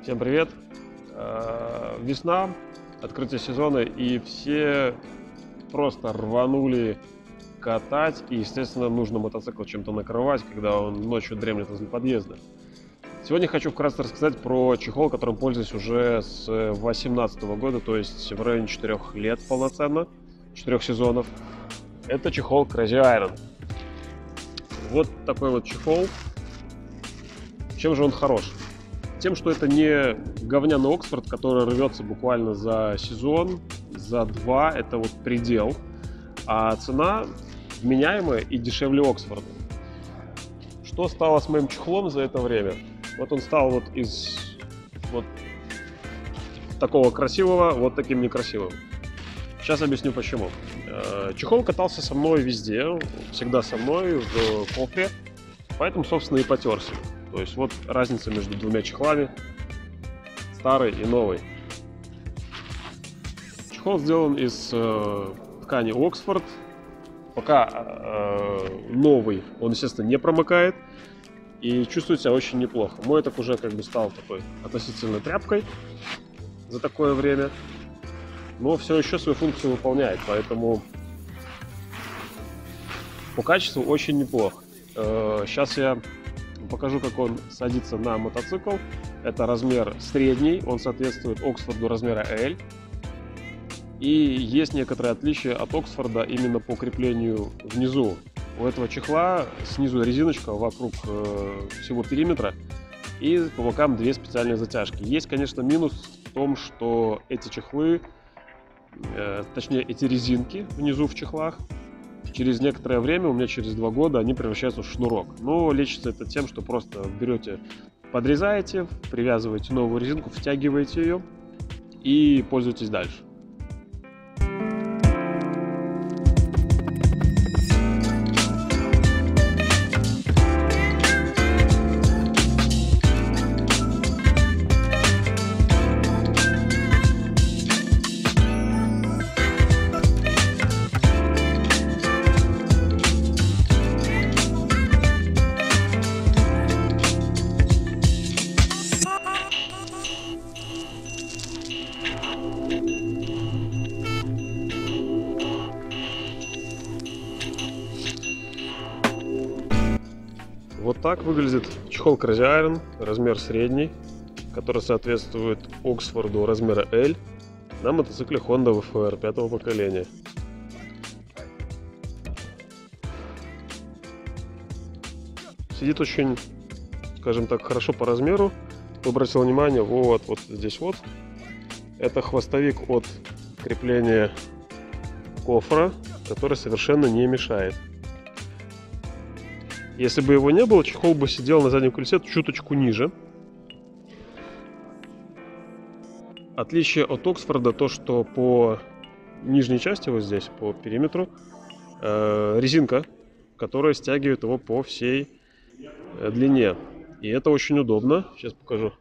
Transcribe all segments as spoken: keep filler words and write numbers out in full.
Всем привет! Весна, открытие сезона, и все просто рванули катать, и, естественно, нужно мотоцикл чем-то накрывать, когда он ночью дремлет возле подъезда. Сегодня хочу вкратце рассказать про чехол, которым пользуюсь уже с две тысячи восемнадцатого года, то есть в районе четырёх лет полноценно, четырёх сезонов. Это чехол Crazy Iron. Вот такой вот чехол. Чем же он хорош? Тем, что это не говняный Оксфорд, который рвется буквально за сезон, за два, это вот предел, а цена вменяемая и дешевле Оксфорда. Что стало с моим чехлом за это время? Вот он стал вот из вот такого красивого вот таким некрасивым. Сейчас объясню почему. Чехол катался со мной везде, всегда со мной в кофре, поэтому, собственно, и потерся. То есть вот разница между двумя чехлами, старый и новый. Чехол сделан из э, ткани Оксфорд. Пока э, новый, он, естественно, не промокает и чувствует себя очень неплохо. Мой так уже как бы стал такой относительно тряпкой за такое время, но все еще свою функцию выполняет, поэтому по качеству очень неплохо. Э, сейчас я покажу, как он садится на мотоцикл. Это размер средний, он соответствует Оксфорду размера L. И есть некоторые отличия от Оксфорда именно по креплению внизу. У этого чехла снизу резиночка вокруг э, всего периметра, и по бокам две специальные затяжки. Есть, конечно, минус в том, что эти чехлы, э, точнее эти резинки внизу в чехлах, через некоторое время, у меня через два года, они превращаются в шнурок. Но лечится это тем, что просто берете, подрезаете, привязываете новую резинку, втягиваете ее и пользуетесь дальше. Вот так выглядит чехол Crazy Iron, размер средний, который соответствует Оксфорду размера L на мотоцикле Honda ви эф ар пятого поколения. Сидит очень, скажем так, хорошо по размеру. Кто обратил внимание, вот, вот здесь вот. Это хвостовик от крепления кофра, который совершенно не мешает. Если бы его не было, чехол бы сидел на заднем колесе чуточку ниже. Отличие от Оксфорда то, что по нижней части, вот здесь, по периметру, э, резинка, которая стягивает его по всей э, длине. И это очень удобно. Сейчас покажу.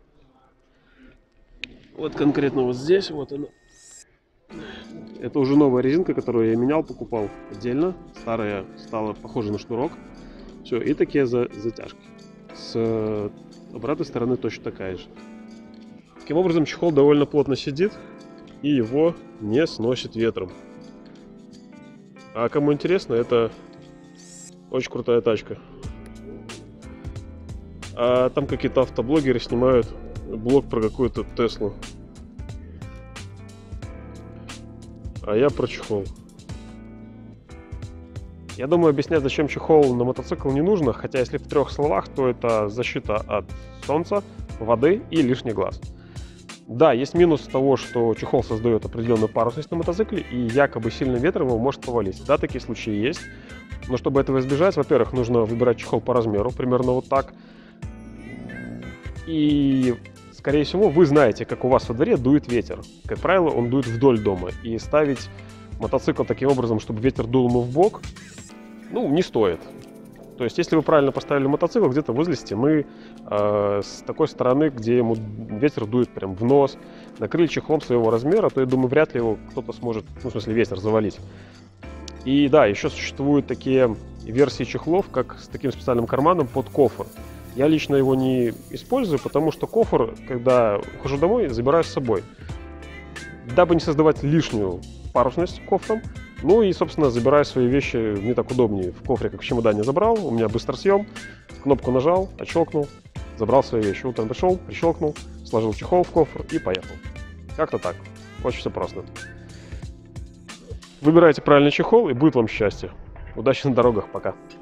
Вот конкретно вот здесь, вот она. Это уже новая резинка, которую я менял, покупал отдельно. Старая стала похожа на шнурок. Все, и такие за, затяжки. С обратной стороны точно такая же. Таким образом, чехол довольно плотно сидит, и его не сносит ветром. А кому интересно, это очень крутая тачка. А там какие-то автоблогеры снимают блог про какую-то Теслу. А я про чехол. Я думаю, объяснять, зачем чехол на мотоцикл, не нужно, хотя если в трех словах, то это защита от солнца, воды и лишний глаз. Да, есть минус того, что чехол создает определенную парусность на мотоцикле, и якобы сильный ветер его может повалить. Да, такие случаи есть. Но чтобы этого избежать, во-первых, нужно выбирать чехол по размеру, примерно вот так. И, скорее всего, вы знаете, как у вас во дворе дует ветер. Как правило, он дует вдоль дома. И ставить мотоцикл таким образом, чтобы ветер дул ему в бок, ну, не стоит. То есть, если вы правильно поставили мотоцикл где-то возле стены, э, с такой стороны, где ему ветер дует прям в нос, накрыли чехлом своего размера, то, я думаю, вряд ли его кто-то сможет, ну, в смысле, ветер завалить. И да, еще существуют такие версии чехлов, как с таким специальным карманом под кофр. Я лично его не использую, потому что кофр, когда ухожу домой, забираю с собой, дабы не создавать лишнюю парусность кофром. Ну и, собственно, забираю свои вещи, мне так удобнее. В кофре, как в чемодане, забрал, у меня быстросъем, кнопку нажал, отщелкнул, забрал свои вещи. Утром пришел, прищелкнул, сложил чехол в кофр и поехал. Как-то так. Очень все просто. Выбирайте правильный чехол, и будет вам счастье. Удачи на дорогах, пока.